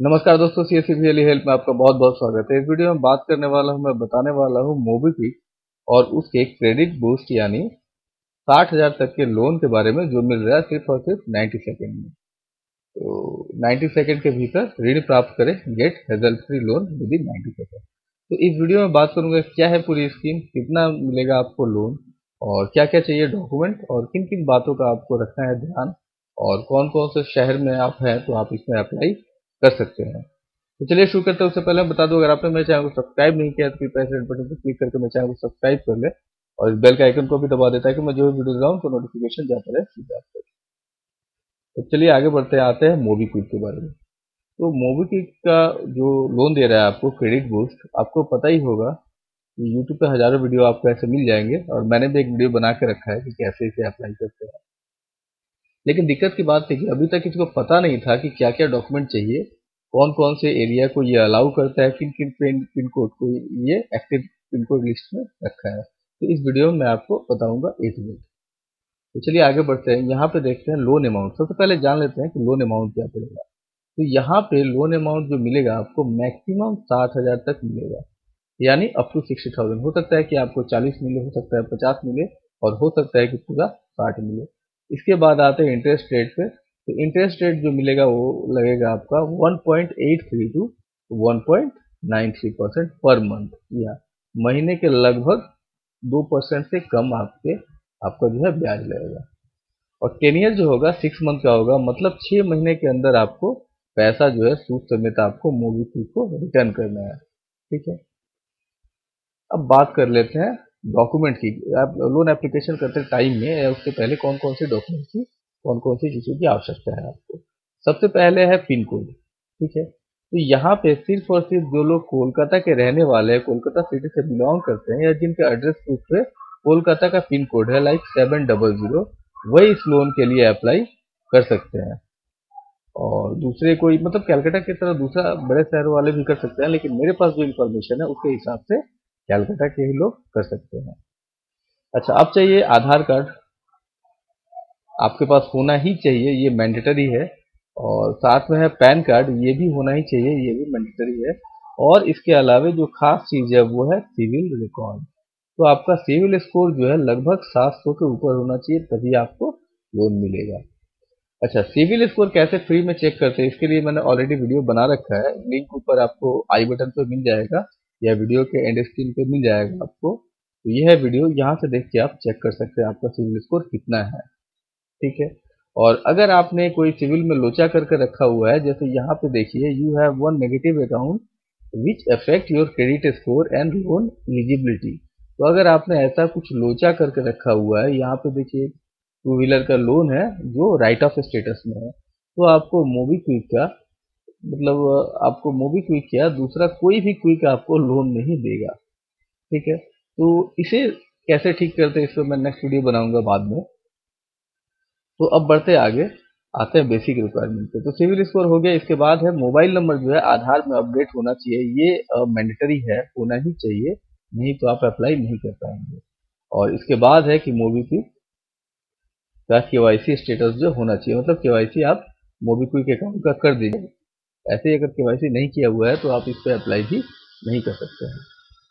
नमस्कार दोस्तों, CSC really help में आपका बहुत बहुत स्वागत है। इस वीडियो में बात करने वाला हूं, मैं बताने वाला हूं मोबीक्विक और उसके क्रेडिट बूस्ट यानी 60,000 तक के लोन के बारे में जो मिल रहा है सिर्फ और सिर्फ 90 सेकेंड में। तो 90 सेकेंड के भीतर ऋण प्राप्त करें, get hassle free loan within 90 second. तो इस वीडियो में बात करूंगा क्या है पूरी स्कीम, कितना मिलेगा आपको लोन और क्या क्या चाहिए डॉक्यूमेंट और किन किन बातों का आपको रखना है ध्यान, और कौन कौन से शहर में आप हैं तो आप इसमें अप्लाई कर सकते हैं। तो चलिए शुरू करते हैं। उससे पहले मैं बता दूं, अगर आपने मेरे चैनल को सब्सक्राइब नहीं किया तो कृपया रेड बटन पर क्लिक करके मेरे चैनल को सब्सक्राइब कर ले और इस बेल के आइकन को भी दबा देता है कि मैं जो भी वीडियो डालूं तो नोटिफिकेशन जाता रहे सीधे आप तक। तो चलिए आगे बढ़ते हैं, आते हैं मोबीक्विक के बारे में। तो मोबीक्विक का जो लोन दे रहा है आपको क्रेडिट बूस्ट, आपको पता ही होगा कि यूट्यूब पे हजारों वीडियो आपको ऐसे मिल जाएंगे और मैंने भी एक वीडियो बना के रखा है कि कैसे इसे अप्लाई करते हैं। लेकिन दिक्कत की बात थी कि अभी तक इसको पता नहीं था कि क्या क्या डॉक्यूमेंट चाहिए, कौन कौन से एरिया को ये अलाउ करता है, किन किन पिन कोड को ये एक्टिव पिन कोड लिस्ट में रखा है। तो इस वीडियो में मैं आपको बताऊंगा ए टू जेड। तो चलिए आगे बढ़ते हैं। यहाँ पे देखते हैं लोन अमाउंट। सबसे पहले जान लेते हैं कि लोन अमाउंट क्या पड़ेगा। तो यहाँ पे लोन अमाउंट जो मिलेगा आपको मैक्सिमम 60,000 तक मिलेगा, यानी अप टू 60,000। हो सकता है कि आपको 40 मिले, हो सकता है 50 मिले और हो सकता है कि पूरा 60 मिले। इसके बाद आते हैं इंटरेस्ट रेट पे। तो इंटरेस्ट रेट जो मिलेगा वो लगेगा आपका 1.83 टू 1.93% पर मंथ, या महीने के लगभग 2% से कम आपका जो है ब्याज लगेगा। और टेनियर जो होगा 6 मंथ का होगा, मतलब 6 महीने के अंदर आपको पैसा जो है सूद समेत आपको मोबीक्विक को रिटर्न करना है। ठीक है, अब बात कर लेते हैं डॉक्यूमेंट की। आप लोन एप्लीकेशन करते टाइम में या उससे पहले कौन कौन से डॉक्यूमेंट की, कौन कौन सी चीज़ों की आवश्यकता है आपको। सबसे पहले है पिन कोड। ठीक है, तो यहाँ पे सिर्फ और सिर्फ जो लोग कोलकाता के रहने वाले हैं, कोलकाता सिटी से बिलोंग करते हैं या जिनके एड्रेस प्रूफ पे कोलकाता का पिन कोड है लाइक 700, वही इस लोन के लिए अप्लाई कर सकते हैं। और दूसरे कोई मतलब कैलकाटा की तरह दूसरा बड़े शहरों वाले भी कर सकते हैं, लेकिन मेरे पास जो इन्फॉर्मेशन है उसके हिसाब से कैलकाटा के ही लोग कर सकते हैं। अच्छा, अब चाहिए आधार कार्ड, आपके पास होना ही चाहिए, ये मैंडेटरी है। और साथ में है पैन कार्ड, ये भी होना ही चाहिए, ये भी मैंडेटरी है। और इसके अलावे जो खास चीज़ है वो है सिविल रिकॉर्ड। तो आपका सिविल स्कोर जो है लगभग 700 के ऊपर होना चाहिए, तभी आपको लोन मिलेगा। अच्छा, सिविल स्कोर कैसे फ्री में चेक करते हैं, इसके लिए मैंने ऑलरेडी वीडियो बना रखा है, लिंक ऊपर आपको आई बटन पे मिल जाएगा या वीडियो के एंड स्क्रीन पे मिल जाएगा आपको। तो यह है वीडियो, यहाँ से देख के आप चेक कर सकते हैं आपका सिविल स्कोर कितना है। ठीक है, और अगर आपने कोई सिविल में लोचा करके रखा हुआ है, जैसे यहाँ पे देखिए, you have one negative account which affect your credit score and loan eligibility. तो अगर आपने ऐसा कुछ लोचा करके रखा हुआ है, यहाँ पे देखिए टू व्हीलर का लोन है जो राइट ऑफ स्टेटस में है, तो आपको मोबीक्विक का मतलब आपको मोबीक्विक या दूसरा कोई भी क्विक आपको लोन नहीं देगा। ठीक है, तो इसे कैसे ठीक करते हैं, इस पर मैं नेक्स्ट वीडियो बनाऊंगा बाद में। तो अब बढ़ते आगे, आते हैं बेसिक रिक्वायरमेंट पे। तो सिविल स्कोर हो गया, इसके बाद है मोबाइल नंबर जो है आधार में अपडेट होना चाहिए, ये मैंडेटरी है, होना ही चाहिए, नहीं तो आप अप्लाई नहीं कर पाएंगे। और इसके बाद है कि मोबीक्विक का केवाईसी स्टेटस जो होना चाहिए, मतलब केवाईसी आप मोबीक्विक अकाउंट का कर दीजिए। ऐसे ही अगर केवाईसी नहीं किया हुआ है तो आप इस पर अप्लाई भी नहीं कर सकते हैं।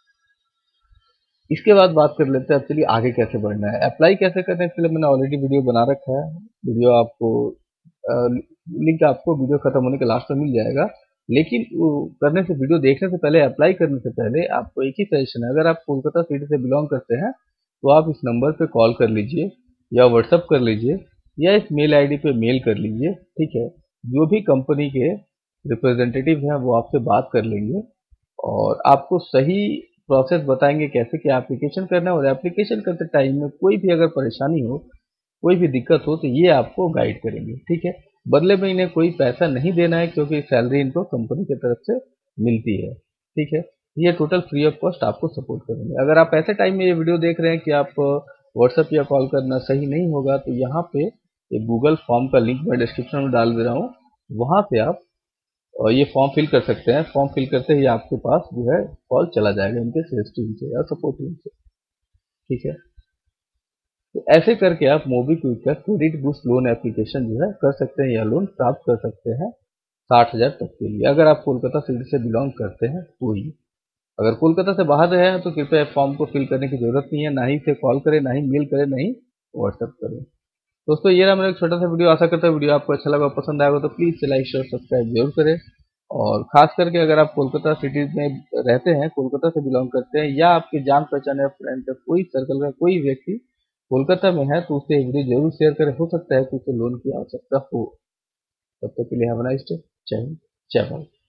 इसके बाद बात कर लेते हैं अब चलिए आगे कैसे बढ़ना है, अप्लाई कैसे करना है। इसके लिए मैंने ऑलरेडी वीडियो बना रखा है, वीडियो आपको लिंक आपको वीडियो खत्म होने के लास्ट में मिल जाएगा। लेकिन वो करने से, वीडियो देखने से पहले, अप्लाई करने से पहले आपको एक ही सजेशन है, अगर आप कोलकाता सिटी से बिलोंग करते हैं तो आप इस नंबर पे कॉल कर लीजिए या व्हाट्सअप कर लीजिए या इस मेल आईडी पे मेल कर लीजिए। ठीक है, जो भी कंपनी के रिप्रेजेंटेटिव हैं वो आपसे बात कर लेंगे और आपको सही प्रोसेस बताएंगे कैसे क्या एप्लीकेशन करना है। और एप्लीकेशन करते टाइम में कोई भी अगर परेशानी हो, कोई भी दिक्कत हो, तो ये आपको गाइड करेंगे। ठीक है, बदले में इन्हें कोई पैसा नहीं देना है क्योंकि सैलरी इनको कंपनी की तरफ से मिलती है। ठीक है, ये टोटल फ्री ऑफ कॉस्ट आपको सपोर्ट करेंगे। अगर आप ऐसे टाइम में ये वीडियो देख रहे हैं कि आप व्हाट्सएप या कॉल करना सही नहीं होगा, तो यहाँ पे एक गूगल फॉर्म का लिंक मैं डिस्क्रिप्शन में डाल दे रहा हूँ, वहाँ पे आप और ये फॉर्म फिल कर सकते हैं। फॉर्म फिल करते ही आपके पास जो है कॉल चला जाएगा इनके सेल्स टीम से या सपोर्ट टीम से। ठीक है, तो ऐसे करके आप मोबीक्विक का क्रेडिट बूस्ट लोन एप्लीकेशन जो है कर सकते हैं या लोन प्राप्त कर सकते हैं 60,000 तक के लिए, अगर आप कोलकाता सिटी से बिलोंग करते हैं तो ही। अगर कोलकाता से बाहर रहे हैं तो कृपया फॉर्म को फिल करने की जरूरत नहीं है, ना ही इसे कॉल करें, ना ही मेल करें, ना ही व्हाट्सएप करें। दोस्तों ये रहा मेरा एक छोटा सा वीडियो। आशा करता है वीडियो आपको अच्छा लगा, पसंद आएगा तो प्लीज़ लाइक शेयर सब्सक्राइब जरूर करें। और खास करके अगर आप कोलकाता सिटी में रहते हैं, कोलकाता से बिलोंग करते हैं, या आपके जान पहचान या फ्रेंड का कोई सर्कल का कोई व्यक्ति कोलकाता में है, तो उससे वीडियो जरूर शेयर करें। हो सकता है कि उसे लोन की आवश्यकता हो। तब तक के लिए हैव अ नाइस डे। जय हिंद, जय भारत।